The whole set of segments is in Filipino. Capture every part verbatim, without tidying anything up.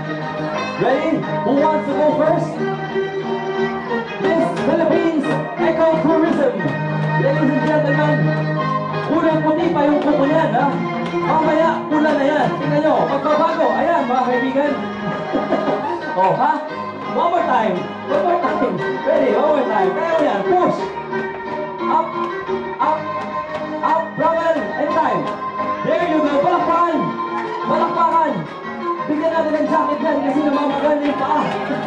Ready? Who wants to go first? Miss Philippines Ecotourism. Ladies and gentlemen, unang puti pa yung kuko niyan, ha? Mamaya, pula na yan. Tingnan nyo, magbabago. Ayan, mga kaibigan. Oh, ha? One more time. One more time. Ready? One more time. Kaya mo yan. Push. Up. Up. Up. Travel. And time. There you go. Palakpakan. Palakpakan. Bigyan natin ng jacket yan kasi namamagan yung paa.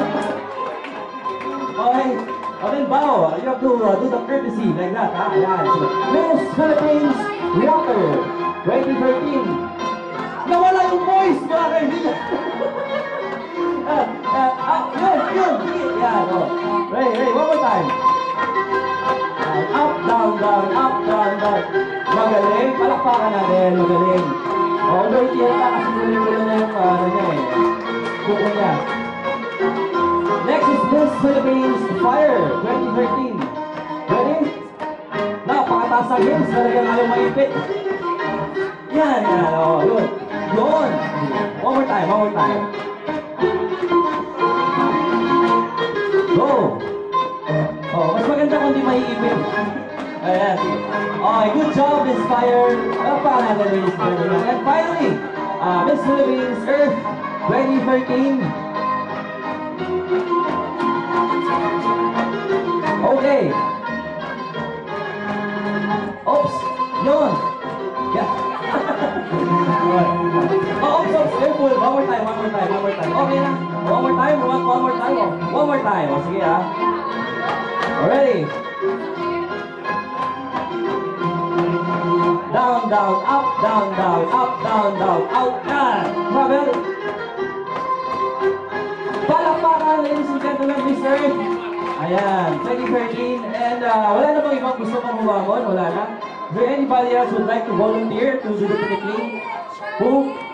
Okay. And then bow. You have to uh, do the courtesy like that. Ah, ayan. So, Miss Philippines Water twenty thirteen. Nawala yung voice, mga kaibigan. uh, uh, uh, yun, yun. Yan, oh. Ready, ready. One more time. Uh, up, down, down, up, down, down. Magaling. Palakpakan natin. Magaling. Although hindi na kasi gulo-gulo na yung uh, ano niya eh. Kuko niya. Next is Miss Philippines Fire twenty thirteen. Ready? Napakataas ng hills. Talagang ayaw maipit. Yan, yan. O, yun. Yun. One more time, one more time. Go. Oh, mas maganda kung di maiipit. Ayan, sige. Okay, good job, Miss Fire. Palakpakan natin, ladies and gentlemen. And finally, uh, Miss Philippines Earth twenty thirteen. Okay. Oops. Yun. Yeah. Oh, oops, oops. Careful. One more time, one more time, one more time. Okay na. One more time, one, one more time. Oh, one more time. Oh, sige ha. Ready? Down, down, up, down, down, up, down, down, out, down. Travel. Palakpakan, ladies and gentlemen, Miss Earth. Ayan, twenty thirteen. And uh, wala na bang ibang gusto pang humamon? Wala na? Is there anybody else who would like to volunteer to do the picnic? Who?